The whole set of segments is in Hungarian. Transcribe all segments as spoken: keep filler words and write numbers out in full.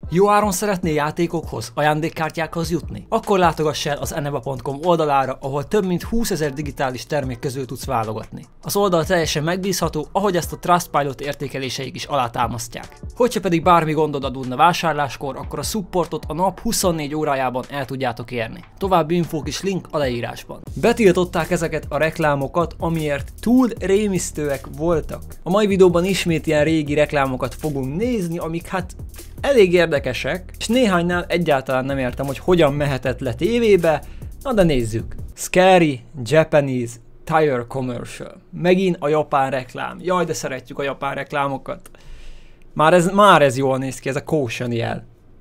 Jó áron szeretnél játékokhoz, ajándékkártyákhoz jutni? Akkor látogass el az eneva pont com oldalára, ahol több mint húszezer digitális termék közül tudsz válogatni. Az oldal teljesen megbízható, ahogy ezt a Trustpilot értékeléseik is alátámasztják. Hogyha pedig bármi gondod adódna vásárláskor, akkor a supportot a nap huszonnégy órájában el tudjátok érni. További infók is link a leírásban. Betiltották ezeket a reklámokat, amiért túl rémisztőek voltak. A mai videóban ismét ilyen régi reklámokat fogunk nézni, amik hát elég érdekesek, és néhánynál egyáltalán nem értem, hogy hogyan mehetett le tévébe, na de nézzük. Scary Japanese Tire Commercial. Megint a japán reklám. Jaj, de szeretjük a japán reklámokat. Már ez, már ez jól néz ki, ez a caution jel.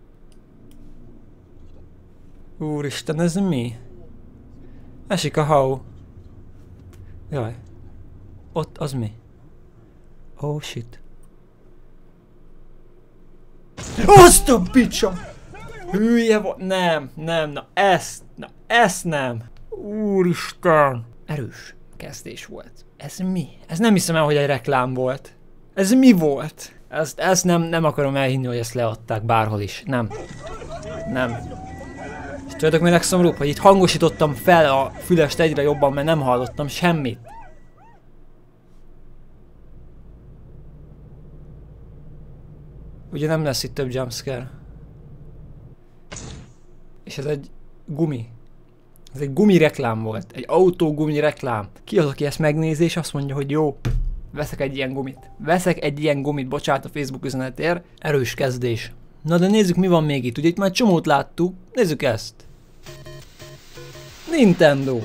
Úristen, ez mi? Esik a hau. Jaj. Ott az mi? Oh shit. Azt a picsa! Hülye volt. Nem, nem, na ezt, na ezt nem. Úristen. Erős kezdés volt. Ez mi? Ez nem hiszem el, hogy egy reklám volt. Ez mi volt? Ezt, ezt nem, nem akarom elhinni, hogy ezt leadták bárhol is. Nem. Nem. És tudjátok mi legszomorúbb, hogy itt hangosítottam fel a fülest egyre jobban, mert nem hallottam semmit. Ugye nem lesz itt több jumpscare. És ez egy gumi. Ez egy gumi reklám volt. Egy autó gumi reklám. Ki az, aki ezt megnézi és azt mondja, hogy jó, veszek egy ilyen gumit. Veszek egy ilyen gumit, bocsánat a Facebook üzenetért. Erős kezdés. Na de nézzük, mi van még itt. Ugye itt már csomót láttuk. Nézzük ezt. Nintendo.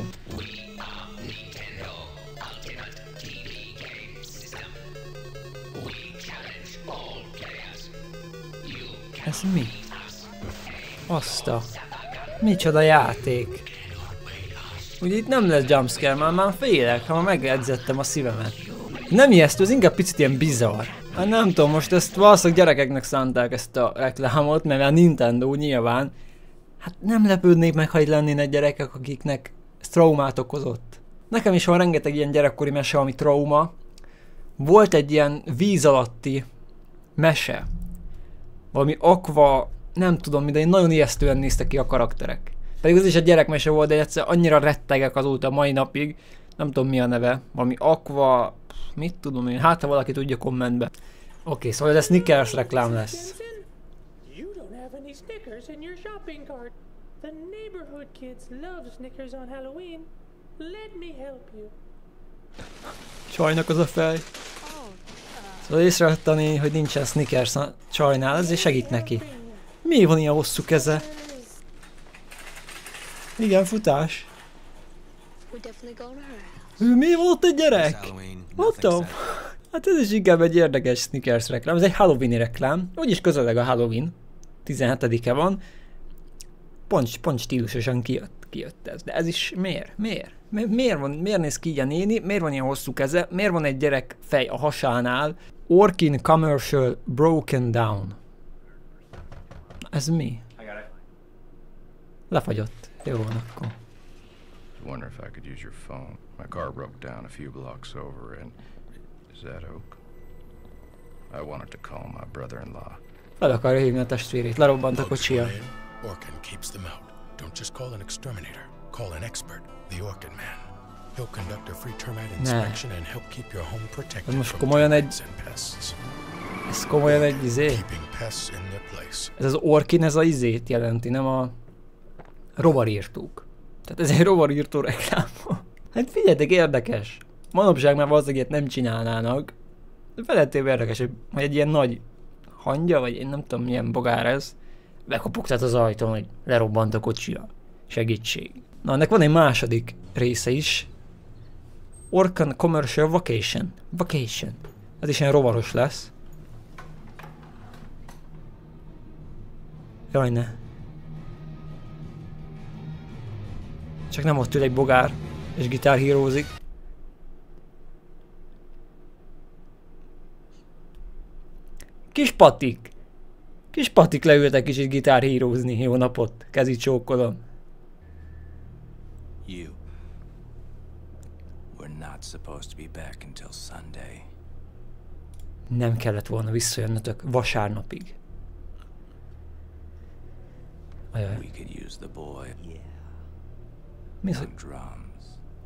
Ez mi? Azt a... Micsoda játék? Ugye itt nem lesz jumpscare, már, már félek, ha már megedzettem a szívemet. Nem ijesztő, ez inkább picit ilyen bizarr. Hát nem tudom, most ezt valószínűleg gyerekeknek szánták ezt a reklámot, mert a Nintendo nyilván. Hát nem lepődnék meg, ha itt lennének gyerekek, akiknek traumát okozott. Nekem is van rengeteg ilyen gyerekkori mese, ami trauma. Volt egy ilyen víz alatti mese. Valami aqua, nem tudom, de nagyon ijesztően néztek ki a karakterek. Pedig az is egy gyerekmese volt, de egyszer annyira rettegek azóta mai napig. Nem tudom mi a neve. Valami aqua, mit tudom én, hát ha valaki tudja kommentbe. Oké, okay, szóval ez Snickers reklám lesz. Csajnak az a fej. Szóval észrevetteni, hogy nincsen Snickers a csajnál, ezért segít neki. Mi van ilyen hosszú keze? Igen, futás. Ő, mi van ott egy gyerek? Mondtam. Hát ez is inkább egy érdekes Snickers reklám. Ez egy Halloween reklám. Úgyis közeleg a Halloween. tizenhetedike van. Pont, pont stílusosan kijött, kijött ez. De ez is miért? Miért? Mi, miért, van, miért néz ki így a néni? Miért van ilyen hosszú keze? Miért van egy gyerek fej a hasánál? Orkin Commercial Broken Down. Ez mi? Lefagyott. Jó van akkor. Wonder if I could use your phone. My car broke down a few blocks over and is that Oak? I wanted to call my brother-in-law. Fel akarja hívni a testvérét. Lerobbant a kocsia. Orkin keeps them out. Don't just call an exterminator. Call an expert, the Orkin man. He'll conduct a free termite inspection and help keep your home protected most from komolyan egy... termites and pests. Ez komolyan egy izé? Keeping pests in their place. Ez az Orkin, ez a izét jelenti, nem a rovarírtók. Tehát ez egy rovarírtó reklám. Hát figyeljetek, érdekes. Manapság már valószínűleg nem csinálnának. De felettébb érdekes, hogy egy ilyen nagy hangya, vagy én nem tudom milyen bogár ez, bekopogtat az ajtón, hogy lerobbant a kocsia. Segítség. Na, ennek van egy második része is. Orkin Commercial Vacation. Vacation. Ez is ilyen rovaros lesz. Jaj, ne. Csak nem ott ül egy bogár, és gitárhírózik. Kis patik. Kis patik leültek kicsit gitárhírózni. Jó napot. Kezi csókolom. You were not supposed to be back until Sunday. Nem kellett volna visszajönnötök vasárnapig. Ajaj. We could use the boy. Mi az, On hogy drums.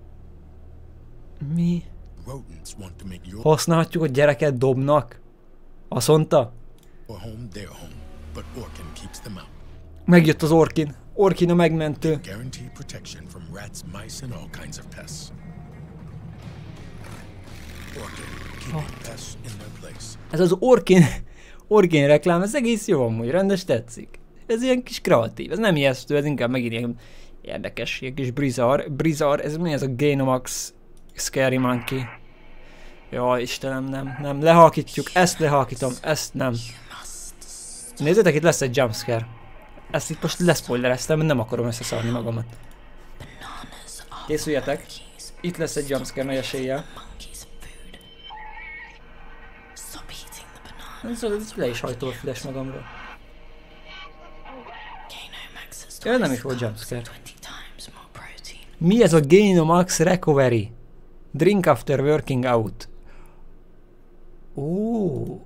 mi? Rodents want to make your Használhatjuk, hogy gyereket dobnak? Azt mondta? home their home, but Orkin keeps them out. Megjött az Orkin. Orkin a megmentő. Guaranteed protection from rats, mice, and all kinds of pests. Orkin, keeping pests in their place. Ez az Orkin, Orkin reklám, ez egész jó amúgy, rendes tetszik. Ez ilyen kis kreatív, ez nem ijesztő, ez inkább megint ilyen érdekes, ilyen kis brizar. Brizar, ez mi ez a Gainomax Scary Monkey? Jaj, Istenem, nem, nem, lehalkítjuk, ezt lehalkítom, ezt nem. Nézzétek, itt lesz egy jumpscare. Ezt itt most leszpoilereztem, nem akarom összeszarni magamat. Készüljetek, itt lesz egy jumpscare nagy eséllyel. Ez, ez le is hajtol a füles magamról. Ja, nem is volt jumpscare. Mi ez a Gainomax Recovery? Drink after working out. Ó.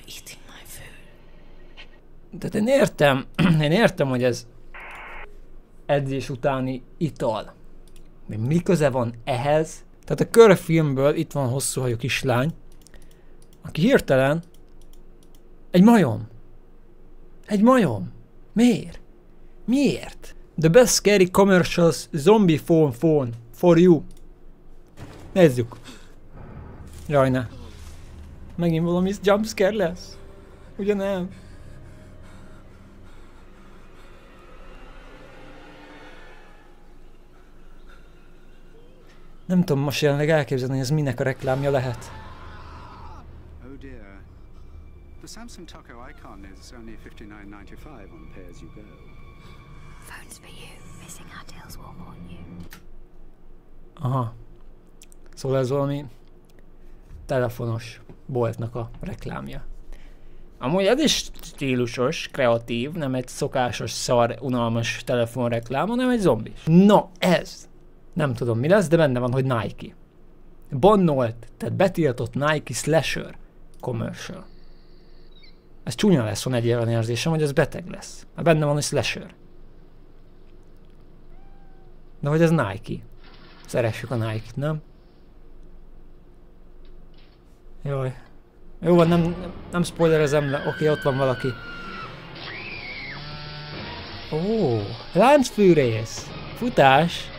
Tehát én értem, én értem, hogy ez edzés utáni ital. De mi köze van ehhez? Tehát a Kör filmből itt van hosszú hajú kislány, aki hirtelen egy majom. Egy majom. Miért? Miért? The best scary commercials zombie phone phone for you. Nézzük. Jaj, ne. Megint valami jumpscare lesz? Ugye nem? Nem tudom most jelenleg elképzelni, hogy ez minek a reklámja lehet. Oh dear. The Samsung Taco icon is only fifty-nine ninety-five on pay as you go. Phones for you. Missing our deals will warn you. Aha. Szóval ez valami telefonos boltnak a reklámja. Amúgy ez is stílusos, kreatív, nem egy szokásos, szar, unalmas telefonreklám, hanem egy zombis. No, ez! Nem tudom mi lesz, de benne van, hogy Nike. Bannolt, tehát betiltott Nike slasher commercial. Ez csúnya lesz, van egy olyan érzésem, hogy ez beteg lesz. Mert benne van, hogy slasher. De hogy ez Nike. Szeressük a Nike-t, nem? Jaj. Jó van, nem, nem, nem spoilerezem le. Oké, ott van valaki. Ó, láncfűrész. Futás.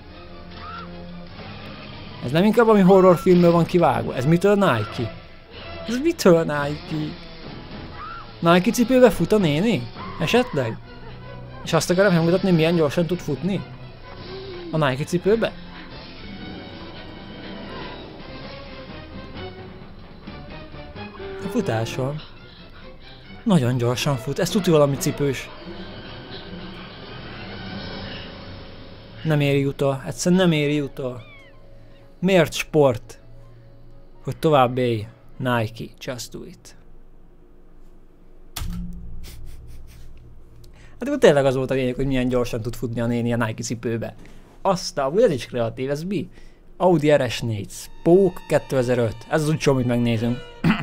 Ez nem inkább ami horrorfilmből van kivágva. Ez mitől Nike? Ez mitől Nike? Nike cipőbe fut a néni? Esetleg? És azt akarom megmutatni, milyen gyorsan tud futni? A Nike cipőbe? A futás van. Nagyon gyorsan fut. Ez tudja valami cipős. Nem éri utol. Egyszerűen nem éri utol. Miért sport? Hogy tovább élj. Nike. Just do it. Hát akkor tényleg az volt a lényeg, hogy milyen gyorsan tud futni a néni a Nike cipőbe. Aztán, ez is kreatív, ez mi? Audi er es négy. Spoke kétezer-öt. Ez az úgy amit megnézünk.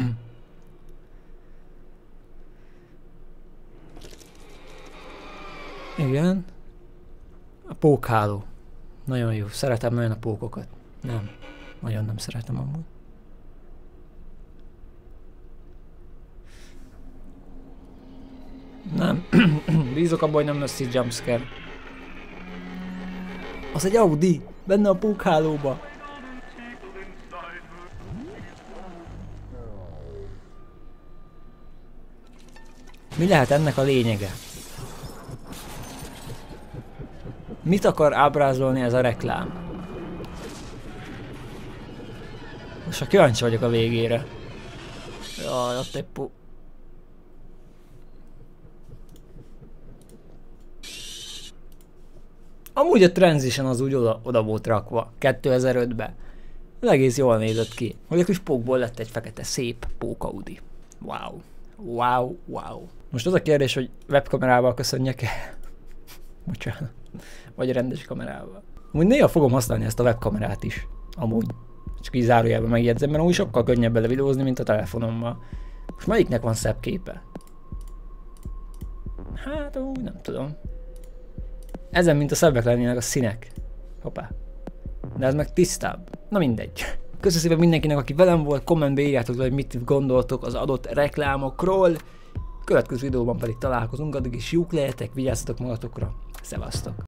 Igen. A pókháló. Nagyon jó. Szeretem nagyon a pókokat. Nem. Nagyon nem szeretem amúgy. Nem. Bízok abban, hogy nem lesz itt jumpscare. Az egy Audi. Benne a pókhálóba. Mi lehet ennek a lényege? Mit akar ábrázolni ez a reklám? Most a kíváncsi vagyok a végére. Jaj, ott egy pó... Amúgy a transition az úgy oda, oda volt rakva, kétezer-ötben. Ez egész jól nézett ki. Hogy a kis pókból lett egy fekete szép pók Audi. Wow. Wow, wow. Most az a kérdés, hogy webkamerával köszönjek-e? Bocsánat. Vagy rendes kamerával. Amúgy néha fogom használni ezt a webkamerát is. Amúgy. Csak így zárójelben megjegyzem, mert úgy sokkal könnyebb bele videózni, mint a telefonommal. Most melyiknek van szebb képe? Hát úgy nem tudom. Ezen, mint a szebbek lennének a színek. Hoppá. De ez meg tisztább. Na mindegy. Köszönöm szépen mindenkinek, aki velem volt, kommentbe írjátok le, hogy mit gondoltok az adott reklámokról. Következő videóban pedig találkozunk, addig is jók lehetek, vigyázzatok magatokra. Szevasztok!